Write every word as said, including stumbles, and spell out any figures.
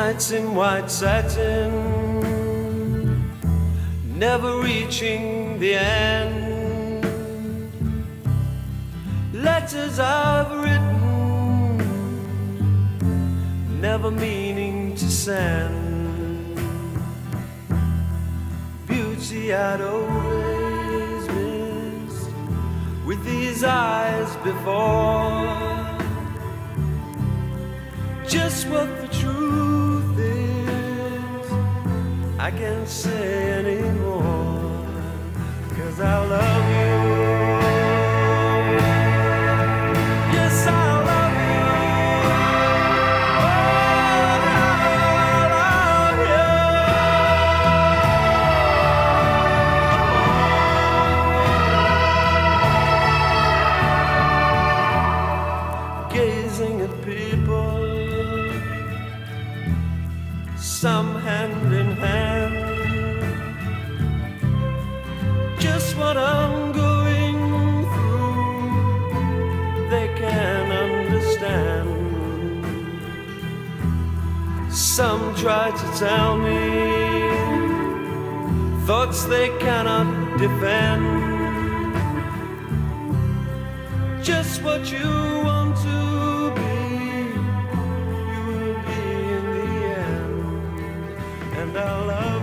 nights in white satin, never reaching the end. Letters I've written, never meaning to send. Beauty I'd always missed with these eyes before. Just what the truth is, I can't say anymore, 'cause I love you. Yes, I love you. Oh, I love you. Gazing at people, some hand in hand, just what I'm going through, they can understand. Some try to tell me thoughts they cannot defend. Just what you want to be, you will be in the end. And I love